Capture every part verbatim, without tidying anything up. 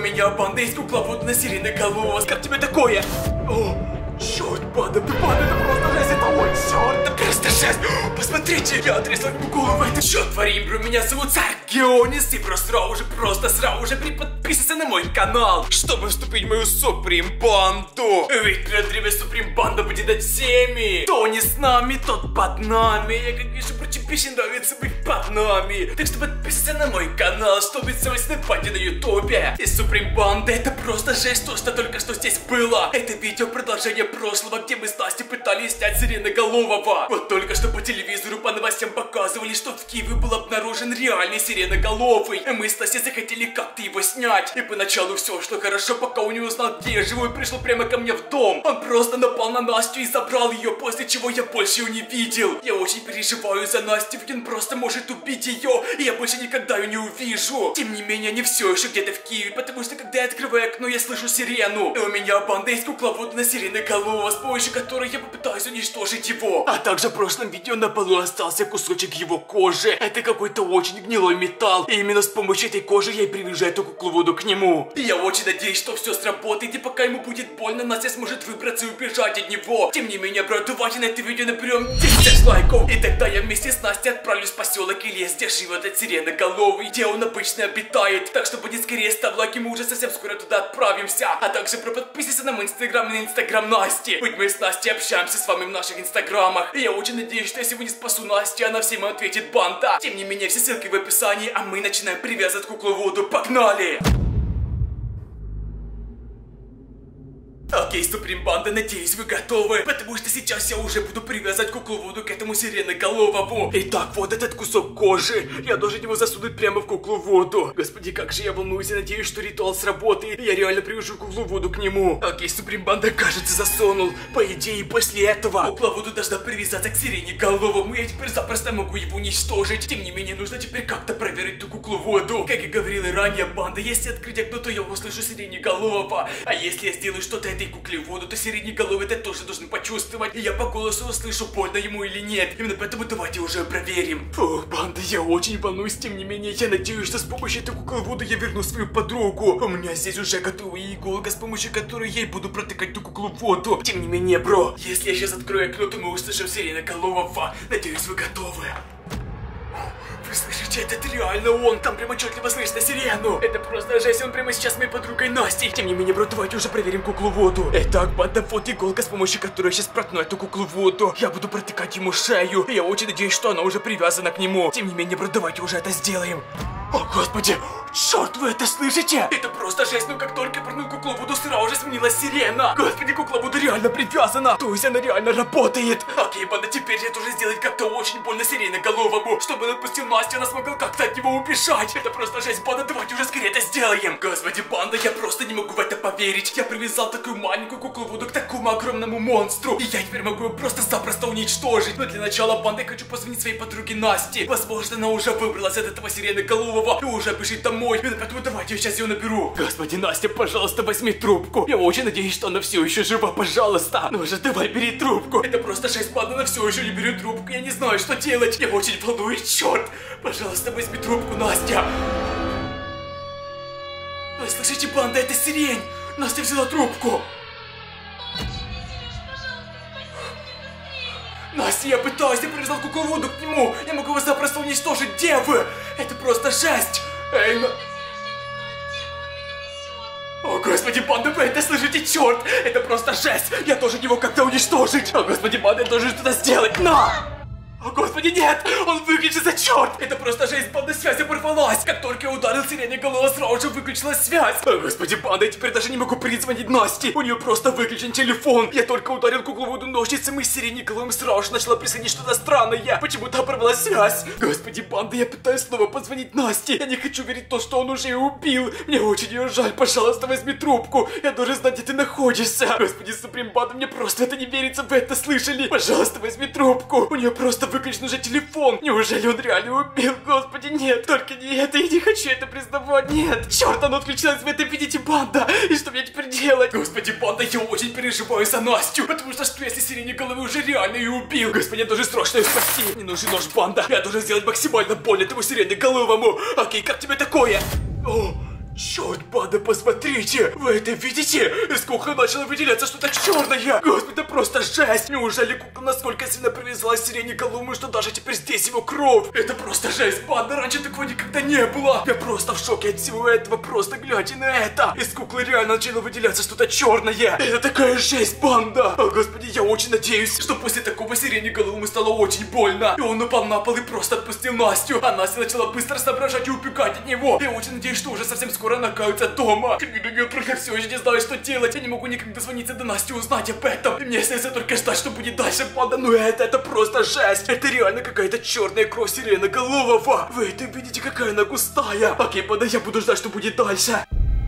меня банда из кукловода на сиреноголового. Как тебе такое? О, черт, банда, банда, это просто жесть, это ой, черт, это просто жесть. Посмотрите, я отрезал ему голову, это что творим, бро, меня зовут Царь Геонис, и просто сразу же, просто сразу же приподписывайся на мой канал, чтобы вступить в мою Суприм банду. Ведь для время Суприм банда будет от всеми. Кто не с нами, тот под нами. Я как вижу, про тебе нравится быть под нами. Так что подписывайся на мой канал, чтобы сделать снэпати на ютубе. И Суприм банда, это просто жесть, то, что только что здесь было. Это видео продолжение прошлого, где мы с Настей пытались снять сиреноголового. Вот только что по телевизору по новостям показывали, что в Киеве был обнаружен реальный сиреноголовый. И мы с Настей захотели как-то его снять. И поначалу все шло хорошо, пока он не узнал, где я живу, и пришел прямо ко мне в дом. Он просто напал на Настю и забрал ее, после чего я больше ее не видел. Я очень переживаю за Настю, ведь он просто может убить ее, и я больше никогда ее не увижу. Тем не менее, не все еще где-то в Киеве, потому что когда я открываю окно, я слышу сирену. И у меня банда из кукловода на сиреноголового, с помощью которой я попытаюсь уничтожить его. А также в прошлом видео на полу остался кусочек его кожи. Это какой-то очень гнилой металл, и именно с помощью этой кожи я и привяжу эту кукловоду к нему. И я очень надеюсь, что все сработает, и пока ему будет больно, Настя сможет выбраться и убежать от него. Тем не менее, брат, давайте на это видео наберем десять лайков, и тогда я вместе с Настей отправлюсь в поселок и лес, где живет этот сиреноголовый, где он обычно обитает. Так что будет скорее ставь лайки, мы уже совсем скоро туда отправимся. А также про подписывайся на мой инстаграм и на инстаграм Насти. Ведь мы с Настей общаемся с вами в наших инстаграмах. И я очень надеюсь, что я сегодня спасу Настю, она всем ответит банда. Тем не менее, все ссылки в описании, а мы начинаем привязывать кукловоду. Погнали! Окей, Суприм банда, надеюсь, вы готовы, потому что сейчас я уже буду привязать кукловоду к этому сиреноголовому. Итак, вот этот кусок кожи, я должен его засунуть прямо в кукловоду. Господи, как же я волнуюсь, и надеюсь, что ритуал сработает, и я реально привяжу кукловоду к нему. Окей, Суприм банда, кажется, засунул. По идее, после этого кукловоду должна привязаться к сиреноголовому, и я теперь запросто могу его уничтожить. Тем не менее, нужно теперь как-то проверить ту кукловоду. Как я говорил и ранее, банда, если открыть окно, то я услышу сиреноголового. А если я сделаю что-то этой куклеводу, то сиреноголовый это тоже должен почувствовать. И я по голосу услышу, больно ему или нет. Именно поэтому давайте уже проверим. Фух, банда, я очень волнуюсь. Тем не менее, я надеюсь, что с помощью этой кукловода я верну свою подругу. У меня здесь уже готовая иголка, с помощью которой я и буду протыкать ту кукловоду. Тем не менее, бро, если я сейчас открою окно, то мы услышим сиреноголового. Надеюсь, вы готовы. Вы слышите, это реально он, там прямо отчетливо слышно сирену. Это просто жесть, он прямо сейчас с моей подругой Настей. Тем не менее, бро, давайте уже проверим кукловоду. Итак, банда, вот иголка, с помощью которой я сейчас проткну эту кукловоду. Я буду протыкать ему шею, и я очень надеюсь, что она уже привязана к нему. Тем не менее, бро, давайте уже это сделаем. О, господи, черт, вы это слышите? Это просто жесть, но как только я проткнул кукловоду, сразу же сменилась сирена. Господи, кукловода реально привязана, то есть она реально работает. Окей, банда, теперь я должен сделать как-то очень больно сиреноголовому, чтобы он отпустил Настю, она смогла как-то от него убежать. Это просто жесть, банда, давайте уже скорее это сделаем. Господи, банда, я просто не могу в это поверить. Я привязал такую маленькую кукловоду к такому огромному монстру, и я теперь могу его просто-запросто уничтожить. Но для начала, банда, я хочу позвонить своей подруге Насте. Возможно, она уже выбралась от этого сиреноголового и уже бежит домой. Поэтому давайте я сейчас ее наберу. Господи, Настя, пожалуйста, возьми трубку. Я очень надеюсь, что она все еще жива, пожалуйста. Ну же, давай, бери трубку. Это просто шесть, банда, она все еще не берет трубку. Я не знаю, что делать. Я очень волнуюсь, черт. Пожалуйста, возьми трубку, Настя. Вы слышите, банда, это сирень. Настя взяла трубку. Настя, я пытаюсь, я привязал кукловоду к нему. Я могу его запросто уничтожить. Где вы? Это просто жесть. Эй, на... О, господи, банда, вы это слышите, черт. Это просто жесть. Я должен его как-то уничтожить. О, господи, банда, я должен что-то сделать. На! О, господи, нет! Он выключился, черт! Это просто жесть, банда, связь оборвалась! Как только я ударил сиреноголового, сразу же выключилась связь! О, господи, банда, я теперь даже не могу перезвонить Насте! У нее просто выключен телефон! Я только ударил кукловоду ножницами, и сиреноголовым сразу же начала происходить что-то странное! Почему-то оборвалась связь! Господи, банда, я пытаюсь снова позвонить Насте! Я не хочу верить в то, что он уже ее убил! Мне очень ее жаль, пожалуйста, возьми трубку! Я должен знать, где ты находишься! Господи, Суприм банда, мне просто это не верится, вы это слышали! Пожалуйста, возьми трубку! У нее просто выключен уже телефон. Неужели он реально убил? Господи, нет, только не это. Я не хочу это признавать. Нет, черт, оно отключилось в этом, видите, банда. И что мне теперь делать? Господи, банда, я очень переживаю за Настю. Потому что, что если сиреноголовый уже реально ее убил? Господи, я должен срочно ее спасти. Мне нужен нож, банда. Я должен сделать максимально больно этому сиреноголовому. Окей, как тебе такое? О, Черт, банда, посмотрите! Вы это видите? Из куклы начало выделяться что-то черное! Господи, это просто жесть! Неужели кукла настолько сильно привязалась к сиреноголовому, что даже теперь здесь его кровь? Это просто жесть, банда! Раньше такого никогда не было! Я просто в шоке от всего этого, просто глядя на это! Из куклы реально начало выделяться что-то черное! Это такая жесть, банда! О, господи, я очень надеюсь, что после такого сиреноголовому стало очень больно. И он упал на пол и просто отпустил Настю. А Настя начала быстро соображать и убегать от него. Я очень надеюсь, что уже совсем скоро она окажется дома. Я просто все еще не знаю, что делать. Я не могу никак дозвониться до Насти и узнать об этом. И мне остается только ждать, что будет дальше, банда. Но это, это просто жесть. Это реально какая-то черная кровь сиреноголового. Вы это видите, какая она густая. Окей, банда, я буду ждать, что будет дальше.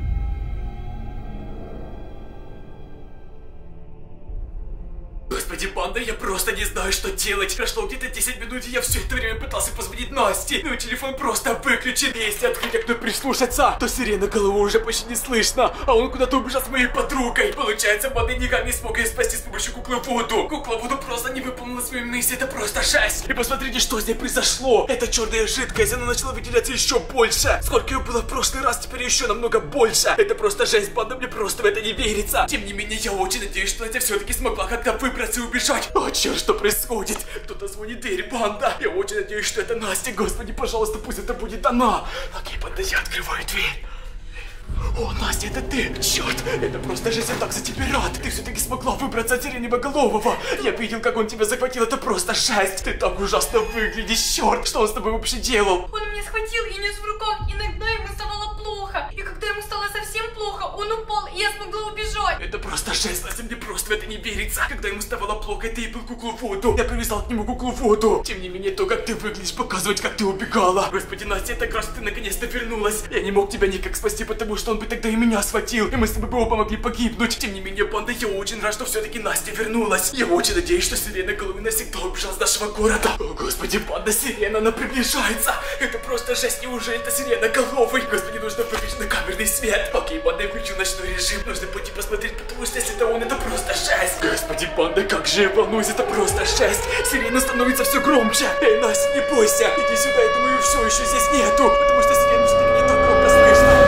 Господи, банда, я просто не знаю, что делать. Прошло где-то десять минут, и я все это время пытался позвонить Насте, но телефон просто выключен. И если открыть окно и прислушаться, то сиреноголового уже почти не слышно, а он куда-то убежал с моей подругой. Получается, банда никак не смог ее спасти с помощью куклы Вуду. Кукла Вуду просто не выполнила свою миссию, это просто жесть. И посмотрите, что здесь произошло. Эта черная жидкость, она начала выделяться еще больше. Сколько ее было в прошлый раз, теперь еще намного больше. Это просто жесть, банда, мне просто в это не верится. Тем не менее, я очень надеюсь, что Настя все-таки смогла как-то выбраться и убежать. О, черт, что происходит? Кто-то звонит в дверь, банда. Я очень надеюсь, что это Настя. Господи, пожалуйста, пусть это будет она. Окей, банда, я открываю дверь. О, Настя, это ты! Черт, это просто жесть, я так за тебя рад! Ты все-таки смогла выбраться от сиреноголового! Я видел, как он тебя захватил, это просто жесть! Ты так ужасно выглядишь, черт! Что он с тобой вообще делал? Он меня схватил и нес в руках, иногда ему стало плохо. И когда ему стало совсем плохо, он упал, и я смогла убежать. Это просто жесть, Настя, мне просто в это не верится. Когда ему стало плохо, ты и был куклу Вуду. Я привязал к нему куклу Вуду. Тем не менее, то, как ты выглядишь, показывает, как ты убегала. Господи, Настя, это раз ты наконец-то вернулась. Я не мог тебя никак спасти, потому что он бы тогда и меня схватил, и мы с тобой бы оба могли погибнуть. Тем не менее, банда, я очень рад, что все-таки Настя вернулась. Я очень надеюсь, что сиреноголовый навсегда убежал с нашего города. О, господи, банда, сирена, она приближается. Это просто жесть, неужели это сиреноголовый? Господи, нужно выключить на камерный свет. Окей, банда, я включил ночной режим. Нужно пойти посмотреть, потому что если это он, это просто жесть. Господи, банда, как же я волнуюсь, это просто жесть. Сирена становится все громче. Эй, Настя, не бойся, иди сюда, я думаю, все еще здесь нету, потому что сирену все-таки не так громко слышно.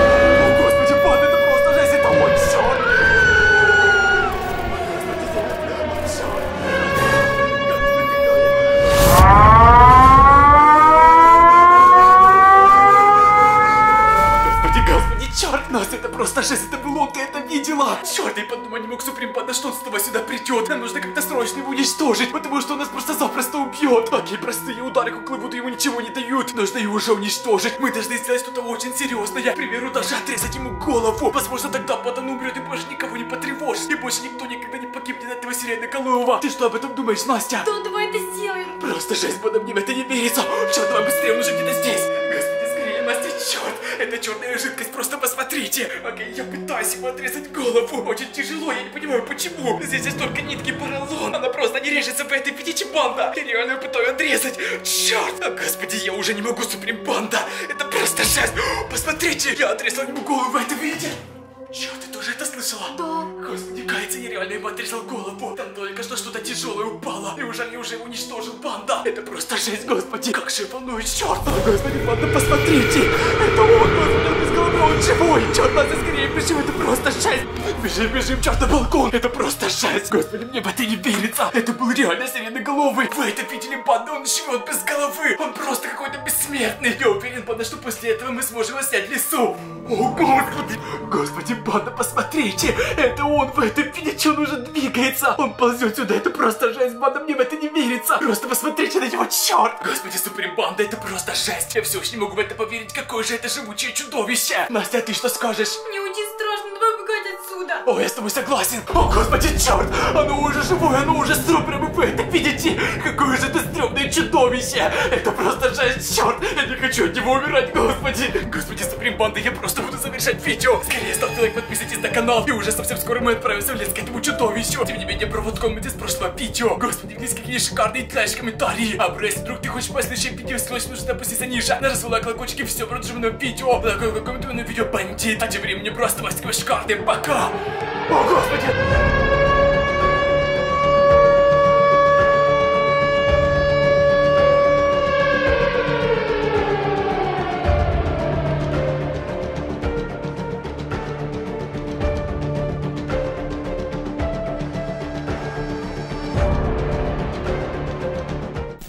Настя, это просто жесть, это был он, ты это видела? Черт, я подумать не мог, Суприм Банда, что он снова сюда придет. Нам нужно как-то срочно его уничтожить, потому что он нас просто запросто убьет. Такие простые удары куклы Вуду ему ничего не дают. Нужно его уже уничтожить. Мы должны сделать что-то очень серьезное. К примеру, даже отрезать ему голову. Возможно, тогда Банда умрет и больше никого не потревожит. И больше никто никогда не погибнет от этого сиреноголового. Ты что об этом думаешь, Настя? Да, давай это сделаем. Просто жесть, Банда, мне в это не верится. Черт, давай быстрее, он уже где-то здесь. Господи, скорее, Настя, черт. Это черная жидкость, просто посмотрите. Окей, я пытаюсь ему отрезать голову. Очень тяжело, я не понимаю почему. Здесь есть только нитки поролон. Она просто не режется, вы это видите, банда? Я реально пытаюсь отрезать. Черт, о, господи, я уже не могу, Суприм Банда. Это просто жесть. Посмотрите, я отрезал ему голову, вы это видите? Черт, ты тоже это слышала? Да. Господи, кажется, я реально ему отрезал голову. Там только что что-то тяжелое упало. Неужели я уже его уничтожил, банда? Это просто жесть, господи. Как же волнует, черт. Господи, банда, посмотрите. Это он, господи, он без головы, он живой. Черт, надо скорее бежим, это просто жесть. Бежим, бежим, черт, на балкон. Это просто жесть. Господи, мне в это не верится. Это был реально сиреноголовый. Вы это видели, банда, он живет без головы. Он просто какой-то бессмертный. Я уверен, банда, что после этого мы сможем его снять в лесу. О, господи. Господи, банда, посмотрите. Это он, вы это видите, он уже двигается. Он ползет сюда, это просто жесть, банда, мне в это не верится. Просто посмотрите на него, черт. Господи, Суприм Банда, это просто жесть. Я все еще не могу в это поверить, какое же это живучее чудовище. Настя, а ты что скажешь? Мне очень страшно, давай убегать отсюда. О, я с тобой согласен. О, господи, черт. Оно уже живое, оно уже супер, вы это видите? Какое же это стрёмное чудовище. Это просто жесть, черт. Я не хочу от него умирать, господи. Господи, Суприм Банда, я просто буду завершать видео. Скорее ставьте лайк, подписывайтесь на канал. И уже совсем скоро мы отправимся в лес к этому чудовищу. Тем не менее, провод комменты с прошлого видео. Господи, здесь какие шикарные трэш комментарии. А если вдруг ты хочешь послушать видео, срочно нужно опуститься ниже. Нажать свой лайк, колокольчик и все, продолжим на видео. Лайк, комментуй на видео, бандит. А тем временем просто вас шикарный, пока. О, господи.